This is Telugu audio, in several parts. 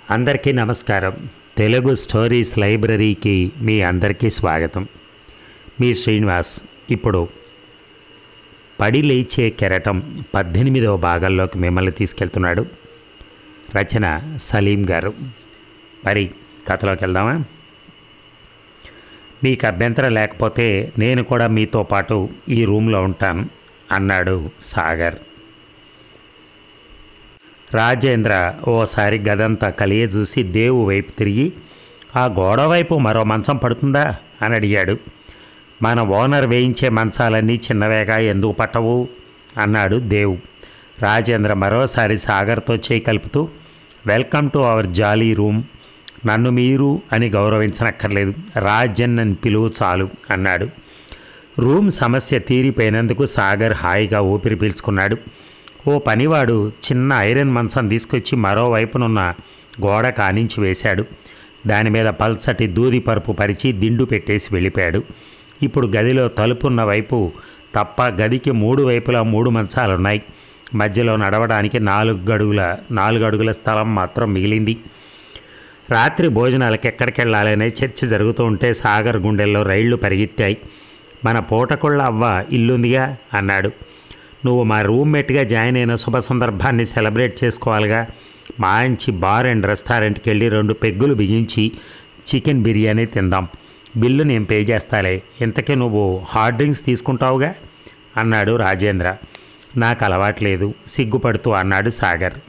అందరికీ నమస్కారం. తెలుగు స్టోరీస్ లైబ్రరీకి మీ అందరికీ స్వాగతం. మీ శ్రీనివాస్ ఇప్పుడు పడి లేచే కెరటం 18వ భాగంలోకి మిమ్మల్ని తీసుకెళ్తున్నాడు. రచన సలీం గారు. మరి కథలోకి వెళ్దామా? మీకు అభ్యంతరం లేకపోతే నేను కూడా మీతో పాటు ఈ రూమ్లో ఉంటాను అన్నాడు సాగర్. రాజేంద్ర ఓసారి గదంతా కలియ చూసి దేవు వైపు తిరిగి, ఆ గోడ వైపు మరో మంచం పడుతుందా అని అడిగాడు. మన ఓనర్ వేయించే మంచాలన్నీ చిన్నవేగా, ఎందుకు పట్టవు అన్నాడు దేవు. రాజేంద్ర మరోసారి సాగర్తో చేయి కలుపుతూ, welcome to our jolly room, నన్ను మీరు అని గౌరవించనక్కర్లేదు, రాజన్ అని పిలువు చాలు అన్నాడు. రూమ్ సమస్య తీరిపోయినందుకు సాగర్ హాయిగా ఊపిరి పీల్చుకున్నాడు. ఓ పనివాడు చిన్న ఐరన్ మంచం తీసుకొచ్చి మరోవైపునున్న గోడ కానించి వేశాడు. దాని మీద పల్చటి దూది పరుపు పరిచి దిండు పెట్టేసి వెళ్ళిపోయాడు. ఇప్పుడు గదిలో తలుపున్న వైపు తప్ప గదికి 3 వైపులా 3 మంచాలున్నాయి. మధ్యలో నడవడానికి 4 అడుగుల స్థలం మాత్రం మిగిలింది. రాత్రి భోజనాలకు ఎక్కడికెళ్ళాలనే చర్చ జరుగుతూ ఉంటే సాగర్ గుండెల్లో రైళ్లు పరిగెత్తాయి. మన పూటకుళ్ళ అవ్వ ఇల్లుందిగా అన్నాడు. నువ్వు మా రూమ్మేట్గా జాయిన్ అయిన శుభ సందర్భాన్ని సెలబ్రేట్ చేసుకోవాలిగా. మంచి బార్ అండ్ రెస్టారెంట్కి వెళ్ళి 2 పెగ్గులు బిగించి చికెన్ బిర్యానీ తిందాం. బిల్లు నేను పే చేస్తాలే. ఇంతకీ నువ్వు హాట్ డ్రింక్స్ తీసుకుంటావుగా అన్నాడు రాజేంద్ర. నాకు అలవాట్లేదు సిగ్గుపడుతూ అన్నాడు సాగర్.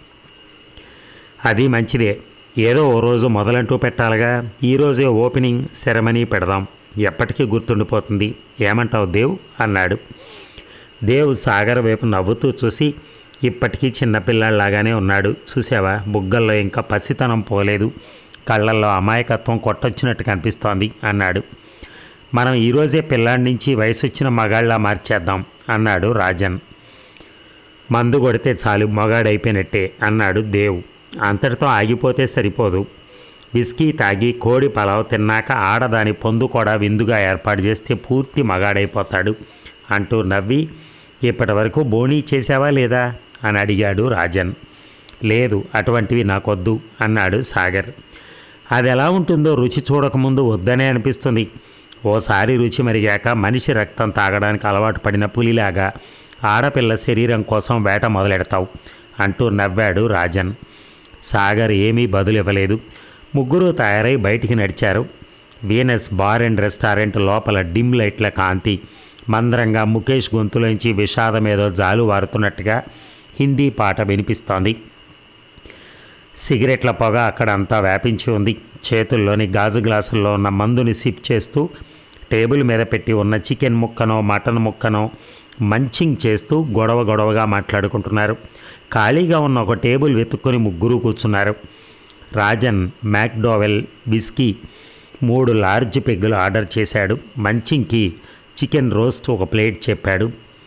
అది మంచిదే, ఏదో ఓ రోజు మొదలంటూ పెట్టాలిగా. ఈరోజే ఓపెనింగ్ సెరమనీ పెడదాం, ఎప్పటికీ గుర్తుండిపోతుంది. ఏమంటావు దేవ్ అన్నాడు. దేవ్ సాగర్ వైపు నవ్వుతూ చూసి, ఇప్పటికీ చిన్నపిల్లాడిలాగానే ఉన్నాడు, చూసావా, బుగ్గల్లో ఇంకా పసితనం పోలేదు, కళ్ళల్లో అమాయకత్వం కొట్టొచ్చినట్టు కనిపిస్తోంది అన్నాడు. మనం ఈరోజే పిల్లాడి నుంచి వయసు వచ్చిన మగాళ్ళ మార్చేద్దాం అన్నాడు రాజన్. మందు కొడితే చాలు మగాడైపోయినట్టే అన్నాడు దేవ్. అంతటితో ఆగిపోతే సరిపోదు, విస్కీ తాగి కోడి పలావ్ తిన్నాక ఆడదాని పొందు కూడా విందుగా ఏర్పాటు చేస్తే పూర్తి మగాడైపోతాడు అంటూ నవ్వి, ఇప్పటి వరకు బోణీ చేసావా లేదా అని అడిగాడు రాజన్. లేదు, అటువంటివి నాకొద్దు అన్నాడు సాగర్. అది ఎలా ఉంటుందో రుచి చూడకముందు వద్దనే అనిపిస్తుంది. ఓసారి రుచి మరిగాక మనిషి రక్తం తాగడానికి అలవాటు పడిన పులిలాగా ఆడపిల్ల శరీరం కోసం వేట మొదలెడతావు అంటూ నవ్వాడు రాజన్. సాగర్ ఏమీ బదులివ్వలేదు. ముగ్గురు తయారై బయటికి నడిచారు. వీనస్ బార్ అండ్ రెస్టారెంట్ లోపల డిమ్ లైట్ల కాంతి మందరంగా ముఖేష్ గొంతులోంచి విషాదమేదో జాలు వారుతున్నట్టుగా హిందీ పాట వినిపిస్తోంది. సిగరెట్ల పొగ అక్కడంతా వ్యాపించి ఉంది. చేతుల్లోని గాజు గ్లాసుల్లో ఉన్న మందుని సిప్ చేస్తూ టేబుల్ మీద పెట్టి ఉన్న చికెన్ ముక్కనో మటన్ ముక్కనో మంచింగ్ చేస్తూ గొడవగా మాట్లాడుకుంటున్నారు. ఖాళీగా ఉన్న ఒక టేబుల్ వెతుక్కొని ముగ్గురు కూర్చున్నారు. రాజన్ మ్యాక్డోవెల్ విస్కీ 3 లార్జ్ పెగ్గులు ఆర్డర్ చేశాడు. మంచింగ్కి చికెన్ రోస్ట్ 1 ప్లేట్ చెప్పాడు.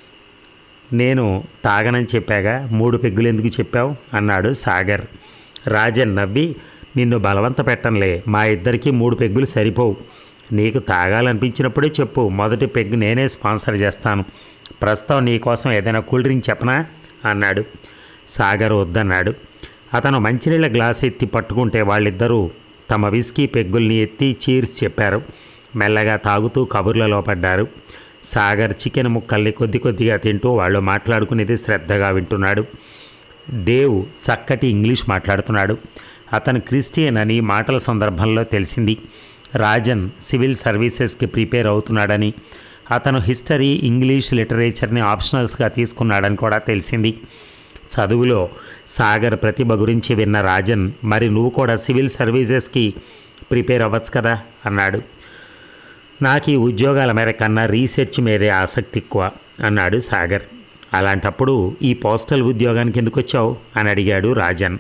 నేను తాగనని చెప్పాగా, 3 పెగ్గులు ఎందుకు చెప్పావు అన్నాడు సాగర్. రాజన్ నవ్వి, నిన్ను బలవంత పెట్టంలే, మా ఇద్దరికి 3 పెగ్గులు సరిపోవు. నీకు తాగాలనిపించినప్పుడే చెప్పు, మొదటి పెగ్గు నేనే స్పాన్సర్ చేస్తాను. ప్రస్తుతం నీకోసం ఏదైనా కూల్ డ్రింక్ చెప్పనా అన్నాడు. సాగర్ వద్దన్నాడు. అతను మంచినీళ్ళ గ్లాస్ ఎత్తి పట్టుకుంటే వాళ్ళిద్దరూ తమ విస్కీ పెగ్గుల్ని ఎత్తి చీర్స్ చెప్పారు. మెల్లగా తాగుతూ కబుర్లలో పడ్డారు. సాగర్ చికెన్ ముక్కల్ని కొద్దిగా తింటూ వాళ్ళు మాట్లాడుకునేది శ్రద్ధగా వింటున్నాడు. దేవ్ చక్కటి ఇంగ్లీష్ మాట్లాడుతున్నాడు. అతను క్రిస్టియన్ అని మాటల సందర్భంలో తెలిసింది. రాజన్ సివిల్ సర్వీసెస్కి ప్రిపేర్ అవుతున్నాడని, అతను హిస్టరీ ఇంగ్లీష్ లిటరేచర్ని ఆప్షనల్స్గా తీసుకున్నాడని కూడా తెలిసింది. చదువులో సాగర్ ప్రతిభ గురించి విన్న రాజన్, మరి నువ్వు కూడా సివిల్ సర్వీసెస్కి ప్రిపేర్ అవ్వచ్చు కదా అన్నాడు. నాకు ఈ ఉద్యోగాల మీద కన్నా రీసెర్చ్ మీదే ఆసక్తి ఎక్కువ అన్నాడు సాగర్. అలాంటప్పుడు ఈ పోస్టల్ ఉద్యోగానికి ఎందుకు వచ్చావు అని అడిగాడు రాజన్.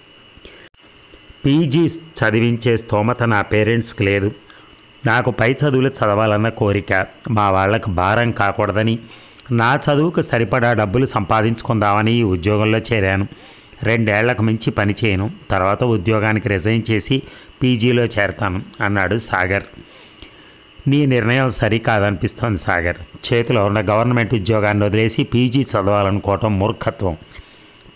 పీజీ చదివించే స్తోమత నా పేరెంట్స్కి లేదు. నాకు పై చదువులు చదవాలన్న కోరిక, మా వాళ్ళకు భారం కాకూడదని, నా చదువుకు సరిపడా డబ్బులు సంపాదించుకుందామని ఈ ఉద్యోగంలో చేరాను. 2 ఏళ్లకు మించి పని చేయను, తర్వాత ఉద్యోగానికి రిజైన్ చేసి పీజీలో చేరతాను అన్నాడు సాగర్. నీ నిర్ణయం సరికాదనిపిస్తోంది సాగర్. చేతిలో ఉన్న గవర్నమెంట్ ఉద్యోగాన్ని వదిలేసి పీజీ చదవాలనుకోవటం మూర్ఖత్వం.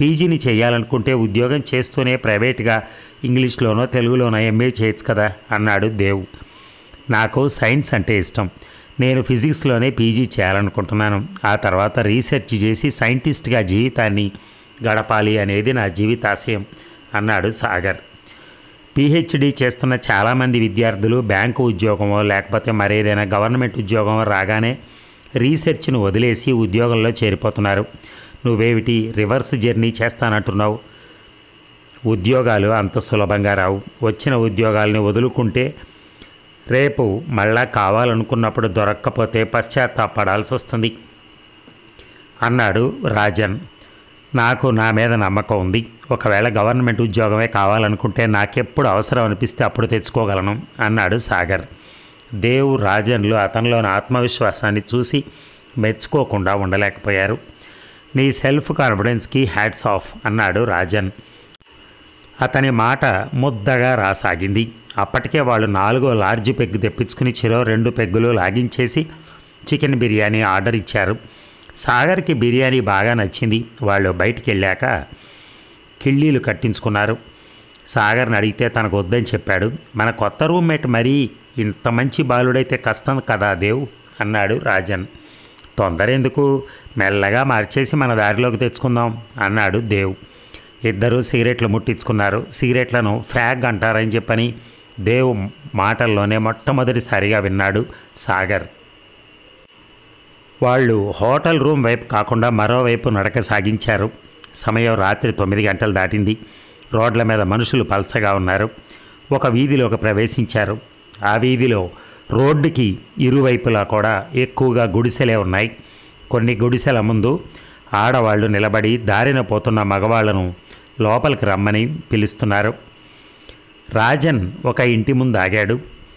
పీజీని చేయాలనుకుంటే ఉద్యోగం చేస్తూనే ప్రైవేట్గా ఇంగ్లీష్లోనో తెలుగులోనో ఎంఏ చేయొచ్చు కదా అన్నాడు దేవ్. నాకు సైన్స్ అంటే ఇష్టం. నేను ఫిజిక్స్లోనే పీజీ చేయాలనుకుంటున్నాను. ఆ తర్వాత రీసెర్చ్ చేసి సైంటిస్ట్గా జీవితాన్ని గడపాలి అనేది నా జీవితాశయం అన్నాడు సాగర్. పీహెచ్డీ చేస్తున్న చాలామంది విద్యార్థులు బ్యాంకు ఉద్యోగమో లేకపోతే మరేదైనా గవర్నమెంట్ ఉద్యోగమో రాగానే రీసెర్చ్ను వదిలేసి ఉద్యోగంలో చేరిపోతున్నారు. నువ్వేమిటి రివర్స్ జర్నీ చేస్తానంటున్నావు? ఉద్యోగాలు అంత సులభంగా రావు. వచ్చిన ఉద్యోగాల్ని వదులుకుంటే రేపు మళ్ళా కావాలనుకున్నప్పుడు దొరక్కపోతే పశ్చాత్తాపడాల్సి వస్తుంది అన్నాడు రాజన్. నాకు నా మీద నమ్మకం ఉంది. ఒకవేళ గవర్నమెంట్ ఉద్యోగమే కావాలనుకుంటే నాకెప్పుడు అవసరం అనిపిస్తే అప్పుడు తెచ్చుకోగలను అన్నాడు సాగర్. దేవ్, రాజన్లు అతనిలోని ఆత్మవిశ్వాసాన్ని చూసి మెచ్చుకోకుండా ఉండలేకపోయారు. నీ సెల్ఫ్ కాన్ఫిడెన్స్కి హ్యాట్స్ ఆఫ్ అన్నాడు రాజన్. అతని మాట ముద్దగా రాసాగింది. అప్పటికే వాళ్ళు 4వ లార్జ్ పెగ్ తెప్పించుకుని చెరో 2 పెగ్గులు లాగించేసి చికెన్ బిర్యానీ ఆర్డర్ ఇచ్చారు. సాగర్కి బిర్యానీ బాగా నచ్చింది. వాళ్ళు బయటికి వెళ్ళాక కిళ్ళీలు కట్టించుకున్నారు. సాగర్ని అడిగితే తనకు వద్దని చెప్పాడు. మన కొత్త రూమ్మేట్ మరీ ఇంత మంచి బాలుడైతే కష్టం కదా దేవ్ అన్నాడు రాజన్. తొందర ఎందుకు, మెల్లగా మార్చేసి మన దారిలోకి తెచ్చుకుందాం అన్నాడు దేవ్. ఇద్దరూ సిగరెట్లు ముట్టించుకున్నారు. సిగరెట్లను ఫ్యాగ్ అంటారని చెప్పని దేవ్ మాటల్లోనే మొట్టమొదటిసారిగా విన్నాడు సాగర్. వాళ్ళు హోటల్ రూమ్ వైపు కాకుండా మరోవైపు నడక సాగించారు. సమయం రాత్రి 9 గంటలు దాటింది. రోడ్ల మీద మనుషులు పల్చగా ఉన్నారు. ఒక వీధిలోకి ప్రవేశించారు. ఆ వీధిలో రోడ్డుకి ఇరువైపులా కూడా ఎక్కువగా గుడిసెలే ఉన్నాయి. కొన్ని గుడిసెల ముందు ఆడవాళ్లు నిలబడి దారిన పోతున్న మగవాళ్లను లోపలికి రమ్మని పిలుస్తున్నారు. రాజన్ ఒక ఇంటి ముందు ఆగాడు.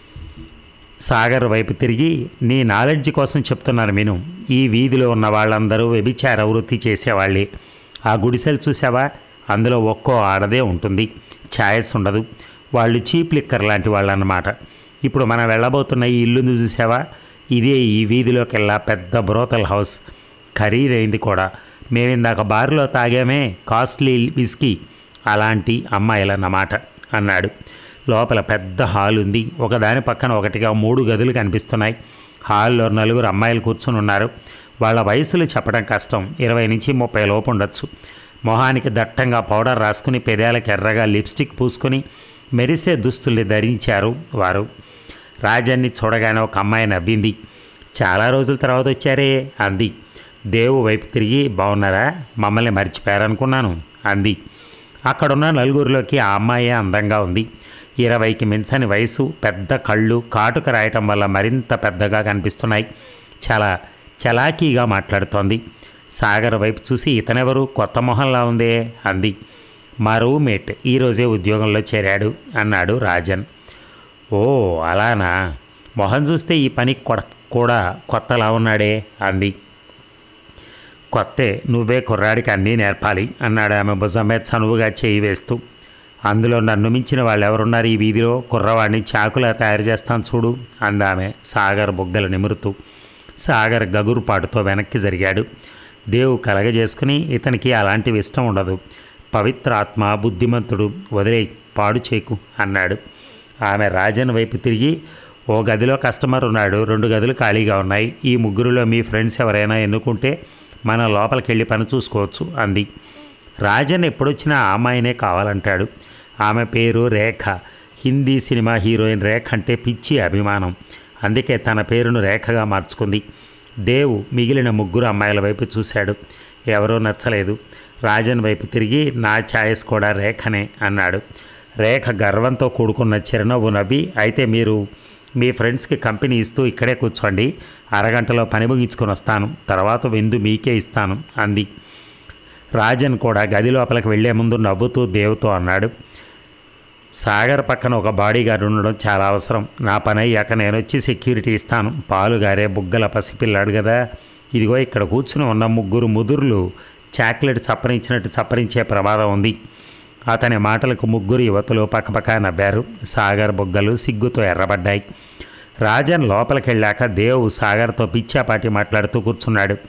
సాగర్ వైపు తిరిగి, నీ నాలెడ్జ్ కోసం చెప్తున్నాను విను. ఈ వీధిలో ఉన్న వాళ్ళందరూ వ్యభిచార వృత్తి చేసేవాళ్ళే. ఆ గుడిసెలు చూసావా, అందులో ఒక్కో ఆడదే ఉంటుంది. ఛాయస్ ఉండదు. వాళ్ళు చీప్ లిక్కర్ లాంటి వాళ్ళు అన్నమాట. ఇప్పుడు మనం వెళ్ళబోతున్న ఈ ఇల్లును చూసావా, ఇదే ఈ వీధిలోకెల్లా పెద్ద బ్రోతల్ హౌస్. ఖరీదైంది కూడా. మేమిందాక బార్లో తాగామే కాస్ట్లీ విస్కీ, అలాంటి అమ్మాయిలన్నమాట అన్నాడు. లోపల పెద్ద హాల్ ఉంది. ఒకదాని పక్కన ఒకటిగా 3 గదులు కనిపిస్తున్నాయి. హాల్లో 4 అమ్మాయిలు కూర్చుని ఉన్నారు. వాళ్ళ వయసులు చెప్పడం కష్టం. 20 నుంచి 30 లోపు ఉండొచ్చు. మొహానికి దట్టంగా పౌడర్ రాసుకుని పెదాలకు ఎర్రగా లిప్స్టిక్ పూసుకొని మెరిసే దుస్తుల్ని ధరించారు వారు. రాజన్ని చూడగానే ఒక అమ్మాయి నవ్వింది. చాలా రోజుల తర్వాత వచ్చారే అంది. దేవు వైపు తిరిగి, బాగున్నారా, మమ్మల్ని మర్చిపోయారనుకున్నాను అంది. అక్కడున్న 4గురిలోకి ఆ అమ్మాయే అందంగా ఉంది. 20కి మించని వయసు, పెద్ద కళ్ళు కాటుక రాయటం వల్ల మరింత పెద్దగా కనిపిస్తున్నాయి. చాలా చలాకీగా మాట్లాడుతోంది. సాగర్ వైపు చూసి, ఇతనెవరు, కొత్త మొహంలా ఉందే అంది. మా రూమ్మేట్, ఈరోజే ఉద్యోగంలో చేరాడు అన్నాడు రాజన్. ఓ అలానా, మొహం చూస్తే ఈ పని కూడా కొత్తలా ఉన్నాడే అంది. కొత్తే, నువ్వే కుర్రాడికి అన్నీ నేర్పాలి అన్నాడు ఆమె భుజం మీద చనువుగా చేయి వేస్తూ. అందులో నన్ను మించిన వాళ్ళు ఎవరున్నారు ఈ వీధిలో, కుర్రవాడిని చాకులా తయారు చేస్తాను చూడు అందామె సాగర్ బొగ్గలు నిమురుతూ. సాగర్ గగురుపాటుతో వెనక్కి జరిగాడు. దేవు కలగజేసుకుని, ఇతనికి అలాంటివి ఇష్టం ఉండదు, పవిత్రాత్మ, బుద్ధిమంతుడు, వదిలేయి, పాడు చేకు అన్నాడు. ఆమె రాజన్ వైపు తిరిగి, ఓ గదిలో కస్టమర్ ఉన్నాడు, 2 గదులు ఖాళీగా ఉన్నాయి. ఈ 3గురిలో మీ ఫ్రెండ్స్ ఎవరైనా ఎన్నుకుంటే మనం లోపలికి వెళ్ళి పని చూసుకోవచ్చు అంది. రాజన్ ఎప్పుడొచ్చినా ఆ అమ్మాయినే కావాలంటాడు. ఆమె పేరు రేఖ. హిందీ సినిమా హీరోయిన్ రేఖ అంటే పిచ్చి అభిమానం. అందుకే తన పేరును రేఖగా మార్చుకుంది. దేవు మిగిలిన 3 అమ్మాయిల వైపు చూశాడు. ఎవరూ నచ్చలేదు. రాజన్ వైపు తిరిగి, నా ఛాయిస్ కూడా రేఖనే అన్నాడు. రేఖ గర్వంతో కూడుకున్న చిరునవ్వు నవ్వి, అయితే మీరు మీ ఫ్రెండ్స్కి కంపెనీ ఇస్తూ ఇక్కడే కూర్చోండి, అరగంటలో పని ముగించుకొని వస్తాను, తర్వాత విందు మీకే ఇస్తాను అంది. రాజన్ కూడా గది లోపలికి వెళ్లే ముందు నవ్వుతూ దేవుతో అన్నాడు, సాగర్ పక్కన ఒక బాడీగార్డ్ ఉండడం చాలా అవసరం. నా పని అయ్యాక నేను వచ్చి సెక్యూరిటీ ఇస్తాను. పాలుగారే బుగ్గల పసిపిల్లాడు కదా. ఇదిగో ఇక్కడ కూర్చుని ఉన్న 3 ముదుర్లు చాక్లెట్ చప్పరించినట్టు చప్పరించే ప్రమాదం ఉంది. అతని మాటలకు 3 యువతులు పక్కపక్క నవ్వారు. సాగర్ బుగ్గలు సిగ్గుతో ఎర్రబడ్డాయి. రాజన్ లోపలికి వెళ్ళాక దేవు సాగర్తో పిచ్చాపాటి మాట్లాడుతూ కూర్చున్నాడు.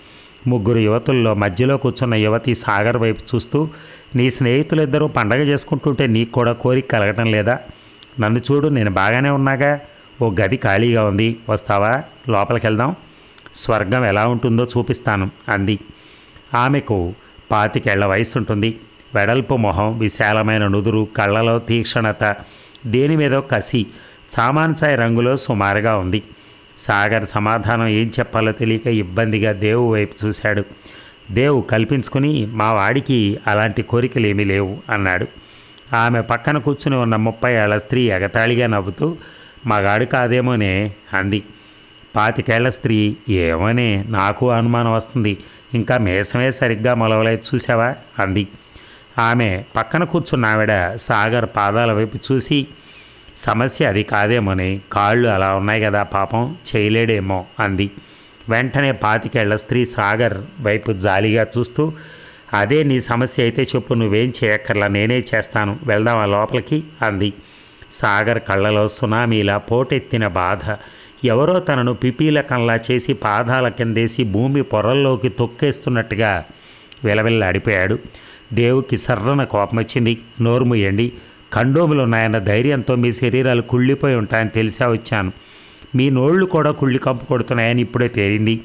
ముగ్గురు యువతుల్లో మధ్యలో కూర్చున్న యువతి సాగర్ వైపు చూస్తూ, నీ స్నేహితులిద్దరూ పండగ చేసుకుంటుంటే నీకు కూడా కోరిక కలగటం లేదా? నన్ను చూడు, నేను బాగానే ఉన్నాగా. ఓ గది ఖాళీగా ఉంది, వస్తావా? లోపలికి వెళ్దాం, స్వర్గం ఎలా ఉంటుందో చూపిస్తాను అంది. ఆమెకు 25 ఏళ్ల వయసు ఉంటుంది. వెడల్పు మొహం, విశాలమైన నుదురు, కళ్ళలో తీక్షణత, దేని మీదో కసి, చామాన్చాయ్ రంగులో సుమారుగా ఉంది. సాగర్ సమాధానం ఏం చెప్పాలో తెలియక ఇబ్బందిగా దేవు వైపు చూశాడు. దేవు కల్పించుకుని, మా వాడికి అలాంటి కోరికలు ఏమీ లేవు అన్నాడు. ఆమె పక్కన కూర్చుని ఉన్న 30 ఏళ్ల స్త్రీ ఎగతాళిగా నవ్వుతూ, మగాడు కాదేమోనే అంది. 25 ఏళ్ల స్త్రీ, ఏమోనే, నాకు అనుమానం వస్తుంది, ఇంకా మేసమే సరిగ్గా మొలవలేదు చూసావా అంది. ఆమె పక్కన కూర్చున్న ఆవిడ సాగర్ పాదాల వైపు చూసి, సమస్య అది కాదేమోని, కాళ్ళు అలా ఉన్నాయి కదా, పాపం చేయలేడేమో అంది. వెంటనే 25 ఏళ్ల స్త్రీ సాగర్ వైపు జాలిగా చూస్తూ, అదే నీ సమస్య అయితే చెప్పు, నువ్వేం చేయక్కర్లా, నేనే చేస్తాను, వెళ్దామా లోపలికి అంది. సాగర్ కళ్ళలో సునామీలా పోటెత్తిన బాధ, ఎవరో తనను పిపీలకంలా చేసి పాదాల కిందేసి భూమి పొరల్లోకి తొక్కేస్తున్నట్టుగా విలవిల్లాడిపోయాడు. దేవుకి సర్రన కోపం వచ్చింది. నోరు మూయండి, ఖండోములున్నాయన్న ధైర్యంతో మీ శరీరాలు కుళ్ళిపోయి ఉంటాయని తెలిసా వచ్చాను. మీ నోళ్లు కూడా కుళ్ళి కంపు కొడుతున్నాయని ఇప్పుడే తేలింది.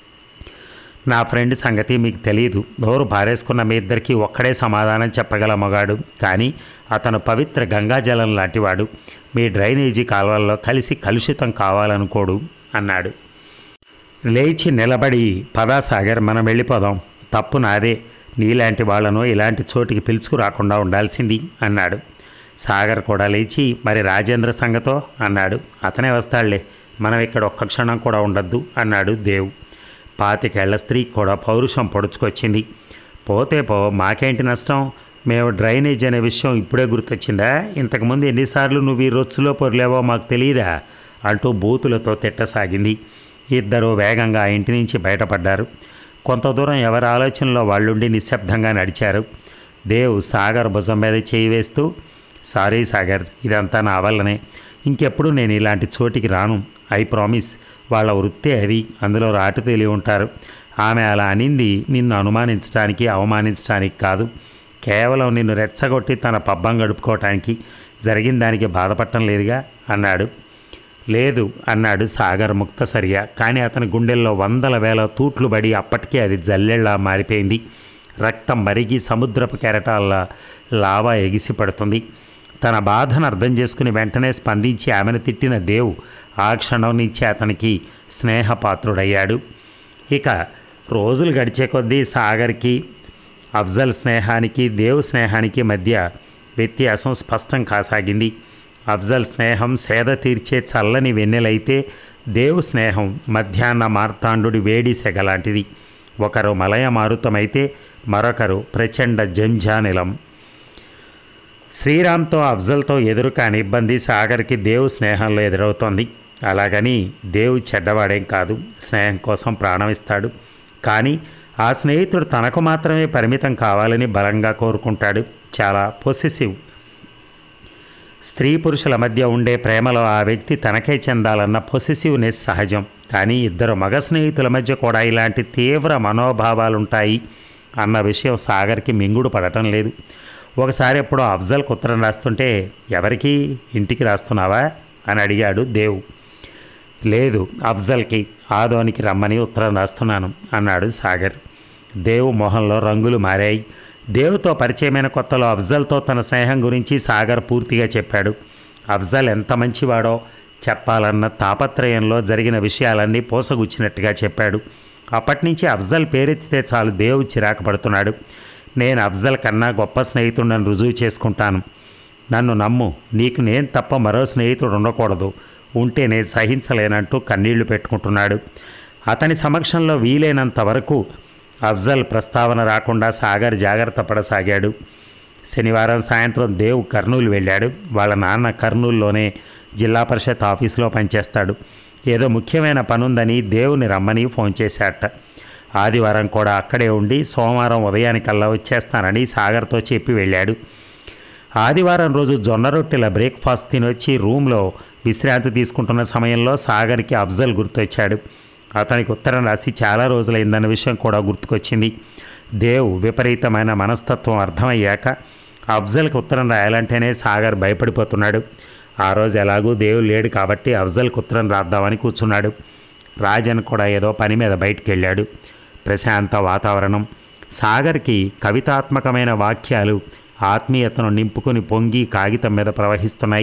నా ఫ్రెండ్ సంగతి మీకు తెలియదు. నోరు పారేసుకున్న మీ ఇద్దరికీ ఒక్కడే సమాధానం చెప్పగల మగాడు, కానీ అతను పవిత్ర గంగాజలం లాంటివాడు. మీ డ్రైనేజీ కాలువల్లో కలిసి కలుషితం కావాలనుకోడు అన్నాడు. లేచి నిలబడి, పదా సాగర్, మనం వెళ్ళిపోదాం, తప్పు నాదే, నీలాంటి వాళ్లను ఇలాంటి చోటికి పిలుచుకురాకుండా ఉండాల్సింది అన్నాడు. సాగర్ కూడా లేచి, మరి రాజేంద్ర సంగతో అన్నాడు. అతనే వస్తాడులే, మనం ఇక్కడ ఒక్క క్షణం కూడా ఉండద్దు అన్నాడు దేవ్. 25 ఏళ్ల స్త్రీ కూడా పౌరుషం పొడుచుకొచ్చింది. పోతే పో, మాకేంటి నష్టం, మేము డ్రైనేజ్ అనే విషయం ఇప్పుడే గుర్తొచ్చిందా? ఇంతకుముందు ఎన్నిసార్లు నువ్వు ఈ రొచ్చులో పొరలేవో మాకు తెలియదా అంటూ బూతులతో తిట్టసాగింది. ఇద్దరూ వేగంగా ఆ ఇంటి నుంచి బయటపడ్డారు. కొంత దూరం ఎవరి ఆలోచనలో వాళ్ళుండి నిశ్శబ్దంగా నడిచారు. దేవ్ సాగర్ భుజం మీద చేయి వేస్తూ, సారీ సాగర్, ఇదంతా నా వల్లనే, ఇంకెప్పుడు నేను ఇలాంటి చోటికి రాను, ఐ ప్రామిస్. వాళ్ళ వృత్తే అది, అందులో రాటు తెలియ ఉంటారు. ఆమె అలా అనింది నిన్ను అనుమానించడానికి, అవమానించడానికి కాదు, కేవలం నిన్ను రెచ్చగొట్టి తన పబ్బం గడుపుకోవటానికి. జరిగిన దానికి బాధపడటం లేదుగా అన్నాడు. లేదు అన్నాడు సాగర్ ముక్తసరిగా. కానీ అతని గుండెల్లో 100,000 తూట్లు పడి అప్పటికే అది జల్లెళ్ళ మారిపోయింది. రక్తం మరిగి సముద్రపు కెరటాల లావా ఎగిసి పడుతుంది. తన బాధను అర్థం చేసుకుని వెంటనే స్పందించి ఆమెను తిట్టిన దేవ్ ఆ క్షణం నుంచి అతనికి స్నేహపాత్రుడయ్యాడు. ఇక రోజులు గడిచే కొద్దీ సాగర్కి, అఫ్జల్ స్నేహానికి, దేవ్ స్నేహానికి మధ్య వ్యత్యాసం స్పష్టం కాసాగింది. అఫ్జల్ స్నేహం సేద తీర్చే చల్లని వెన్నెలైతే, దేవ్ స్నేహం మధ్యాహ్న మార్తాండుడి వేడి సెగలాంటిది. ఒకరు మలయ మారుతమైతే మరొకరు ప్రచండ జంఝానిలం. శ్రీరామ్తో అఫ్జల్తో ఎదురు కాని ఇబ్బంది సాగర్కి దేవ్ స్నేహంలో ఎదురవుతోంది. అలాగని దేవ్ చెడ్డవాడేం కాదు, స్నేహం కోసం ప్రాణం ఇస్తాడు. కానీ ఆ స్నేహితుడు తనకు మాత్రమే పరిమితం కావాలని బలంగా కోరుకుంటాడు. చాలా పొసెసివ్. స్త్రీ పురుషుల మధ్య ఉండే ప్రేమలో ఆ వ్యక్తి తనకే చెందాలన్న పొసెసివ్నెస్ సహజం. కానీ ఇద్దరు మగ స్నేహితుల మధ్య కూడా ఇలాంటి తీవ్ర మనోభావాలుంటాయి అన్న విషయం సాగర్కి మింగుడు పడటం లేదు. ఒకసారి ఎప్పుడో అఫ్జల్కి ఉత్తరం రాస్తుంటే, ఎవరికి, ఇంటికి రాస్తున్నావా అని అడిగాడు దేవ్. లేదు, అఫ్జల్కి ఆదోనికి రమ్మని ఉత్తరం రాస్తున్నాను అన్నాడు సాగర్. దేవ్ మొహంలో రంగులు మారాయి. దేవుతో పరిచయమైన కొత్తలో అఫ్జల్తో తన స్నేహం గురించి సాగర్ పూర్తిగా చెప్పాడు. అఫ్జల్ ఎంత మంచివాడో చెప్పాలన్న తాపత్రయంలో జరిగిన విషయాలన్నీ పోసగుచ్చినట్టుగా చెప్పాడు. అప్పటి నుంచి అఫ్జల్ పేరెత్తితే చాలు దేవ్ చిరాకు పడుతున్నాడు. నేను అఫ్జల్ కన్నా గొప్ప స్నేహితుడిని రుజువు చేసుకుంటాను, నన్ను నమ్ము, నీకు నేను తప్ప మరో స్నేహితుడు ఉండకూడదు, ఉంటే నేను సహించలేనంటూ కన్నీళ్లు పెట్టుకుంటున్నాడు. అతని సమక్షంలో వీలైనంత వరకు అఫ్జల్ ప్రస్తావన రాకుండా సాగర్ జాగ్రత్త పడసాగాడు. శనివారం సాయంత్రం దేవ్ కర్నూలు వెళ్ళాడు. వాళ్ళ నాన్న కర్నూలులోనే జిల్లా పరిషత్ ఆఫీసులో పనిచేస్తాడు. ఏదో ముఖ్యమైన పనుందని దేవుని రమ్మని ఫోన్ చేశాట. ఆదివారం కూడా అక్కడే ఉండి సోమవారం ఉదయానికల్లా వచ్చేస్తానని సాగర్తో చెప్పి వెళ్ళాడు. ఆదివారం రోజు జొన్న రొట్టెల బ్రేక్ఫాస్ట్ తినొచ్చి రూమ్లో విశ్రాంతి తీసుకుంటున్న సమయంలో సాగర్కి అఫ్జల్ గుర్తొచ్చాడు. అతనికి ఉత్తరం రాసి చాలా రోజులైందన్న విషయం కూడా గుర్తుకొచ్చింది. దేవ్ విపరీతమైన మనస్తత్వం అర్థమయ్యాక అఫ్జల్కి ఉత్తరం రాయాలంటేనే సాగర్ భయపడిపోతున్నాడు. ఆ రోజు ఎలాగూ దేవ్ లేడు కాబట్టి అఫ్జల్కి ఉత్తరం రాద్దామని కూర్చున్నాడు. రాజన్ కూడా ఏదో పని మీద బయటికి వెళ్ళాడు. ప్రశాంత వాతావరణం. సాగర్కి కవితాత్మకమైన వాక్యాలు ఆత్మీయతను నింపుకొని పొంగి కాగితం మీద ప్రవహిస్తున్నాయి.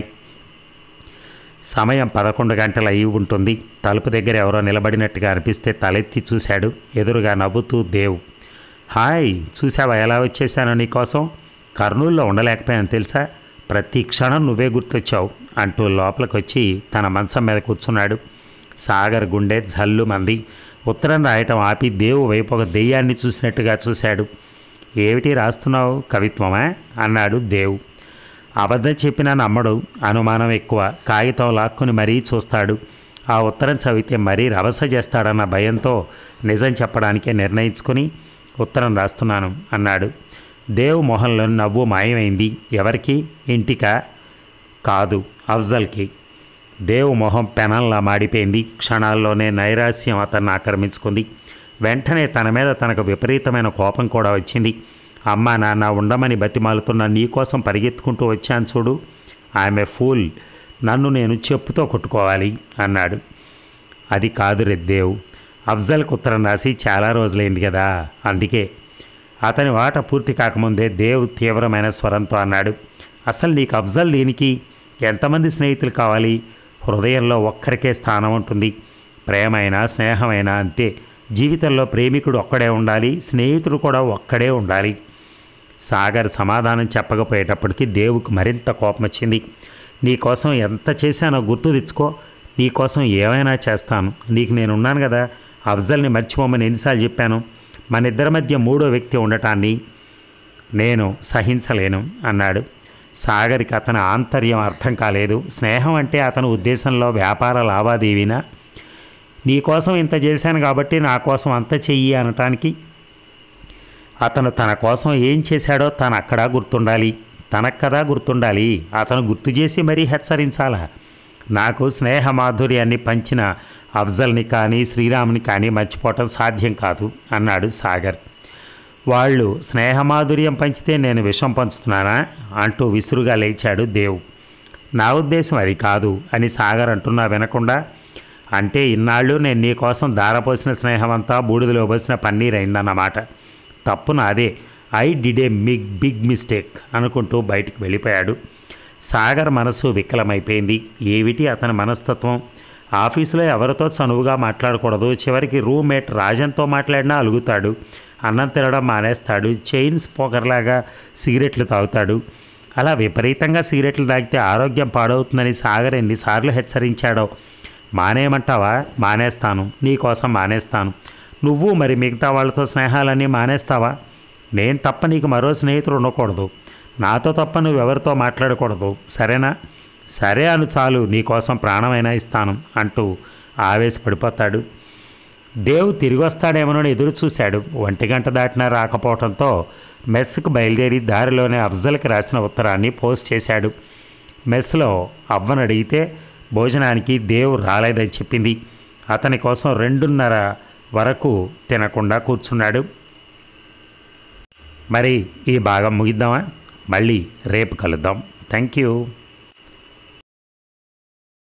సమయం 11 గంటలు అయి ఉంటుంది. తలుపు దగ్గర ఎవరో నిలబడినట్టుగా అనిపిస్తే తలెత్తి చూశాడు. ఎదురుగా నవ్వుతూ దేవ్. హాయ్, చూసావా ఎలా వచ్చేసానో నీకోసం? కర్నూలులో ఉండలేకపోయాను తెలుసా, ప్రతి క్షణం నువ్వే గుర్తొచ్చావు అంటూ లోపలికి వచ్చి తన మంచం మీద కూర్చున్నాడు. సాగర్ గుండె జల్లుమంది. ఉత్తరం రాయటం ఆపి దేవు వైపు ఒక దెయ్యాన్ని చూసినట్టుగా చూశాడు. ఏమిటి రాస్తున్నావు, కవిత్వమా అన్నాడు దేవు. అబద్ధం చెప్పినా నమ్మడు, అనుమానం ఎక్కువ. కాగితం లాక్కుని మరీ చూస్తాడు. ఆ ఉత్తరం చదివితే మరీ రభస చేస్తాడన్న భయంతో నిజం చెప్పడానికే నిర్ణయించుకుని ఉత్తరం రాస్తున్నాను అన్నాడు. దేవ్ మొహంలో నవ్వు మాయమైంది. ఎవరికి? ఇంటికా? కాదు, అఫ్జల్కి. దేవ్ మొహం పెనంలా మాడిపోయింది. క్షణాల్లోనే నైరాస్యం అతన్ని ఆక్రమించుకుంది. వెంటనే తన మీద తనకు విపరీతమైన కోపం కూడా వచ్చింది. అమ్మా నాన్న ఉండమని బతిమాలుతున్న నీకోసం పరిగెత్తుకుంటూ వచ్చాను చూడు, ఆమె ఫూల్, నన్ను నేను చెప్పుతో కొట్టుకోవాలి అన్నాడు. అది కాదు రెద్దేవ్, అఫ్జల్కి ఉత్తరం రాసి చాలా రోజులైంది కదా, అందుకే. అతని వాట పూర్తి కాకముందే దేవ్ తీవ్రమైన స్వరంతో అన్నాడు. అసలు నీకు అఫ్జల్ దేనికి? ఎంతమంది స్నేహితులు కావాలి? హృదయంలో ఒక్కరికే స్థానం ఉంటుంది. ప్రేమైనా స్నేహమైనా అంతే. జీవితంలో ప్రేమికుడు ఒక్కడే ఉండాలి, స్నేహితుడు కూడా ఒక్కడే ఉండాలి. సాగర్ సమాధానం చెప్పకపోయేటప్పటికి దేవుకు మరింత కోపం వచ్చింది. నీకోసం ఎంత చేశానో గుర్తు తెచ్చుకో, నీకోసం ఏమైనా చేస్తాను. నీకు నేనున్నాను కదా, అఫ్జల్ని మర్చిపోమని ఎన్నిసార్లు చెప్పాను. మన ఇద్దరి మధ్య మూడో వ్యక్తి ఉండటాన్ని నేను సహించలేను అన్నాడు. సాగర్కి అతని ఆంతర్యం అర్థం కాలేదు. స్నేహం అంటే అతని ఉద్దేశంలో వ్యాపార లావాదేవీనా? నీకోసం ఇంత చేశాను కాబట్టి నా కోసం అంత చెయ్యి అనటానికి? అతను తన కోసం ఏం చేశాడో తను అక్కడ గుర్తుండాలి, తనకు కదా గుర్తుండాలి. అతను గుర్తు చేసి మరీ హెచ్చరించాలా? నాకు స్నేహ మాధుర్యాన్ని పంచిన అఫ్జల్ని కానీ శ్రీరామ్ని కానీ మర్చిపోవటం సాధ్యం కాదు అన్నాడు సాగర్. వాళ్ళు స్నేహమాధుర్యం పంచితే నేను విషం పంచుతున్నానా అంటూ విసురుగా లేచాడు దేవ్. నా ఉద్దేశం అది కాదు అని సాగర్ అంటున్నా వినకుండా, అంటే ఇన్నాళ్ళు నేను నీకోసం దారపోసిన స్నేహమంతా బూడిదలో పోసిన పన్నీర్ అయిందన్నమాట. తప్పు నాదే. I did a big mistake అనుకుంటూ బయటికి వెళ్ళిపోయాడు. సాగర్ మనసు వికలమైపోయింది. ఏమిటి అతని మనస్తత్వం? ఆఫీసులో ఎవరితో చనువుగా మాట్లాడకూడదు, చివరికి రూమ్మేట్ రాజన్తో మాట్లాడినా అలుగుతాడు. అన్నం తినడం మానేస్తాడు. చైన్ స్మోకర్లాగా సిగరెట్లు తాగుతాడు. అలా విపరీతంగా సిగరెట్లు తాగితే ఆరోగ్యం పాడవుతుందని సాగర్ ఎన్నిసార్లు హెచ్చరించాడో. మానేయమంటావా? మానేస్తాను, నీకోసం మానేస్తాను. నువ్వు మరి మిగతా వాళ్ళతో స్నేహాలన్నీ మానేస్తావా? నేను తప్ప నీకు మరో స్నేహితుడు ఉండకూడదు, నాతో తప్ప నువ్వెవరితో మాట్లాడకూడదు, సరేనా? సరే అను చాలు, నీకోసం ప్రాణమైనా ఇస్తాను అంటూ ఆవేశపడిపోతాడు. దేవ్ తిరిగి వస్తాడేమోనని ఎదురు చూశాడు. 1 గంట దాటినా రాకపోవడంతో మెస్కు బయలుదేరి దారిలోనే అఫ్జల్కి రాసిన ఉత్తరాన్ని పోస్ట్ చేశాడు. మెస్లో అవ్వను అడిగితే భోజనానికి దేవ్ రాలేదని చెప్పింది. అతని కోసం 2:30 వరకు తినకుండా కూర్చున్నాడు. మరి ఈ భాగం ముగిద్దామా? మళ్ళీ రేపు కలుద్దాం. Thank you.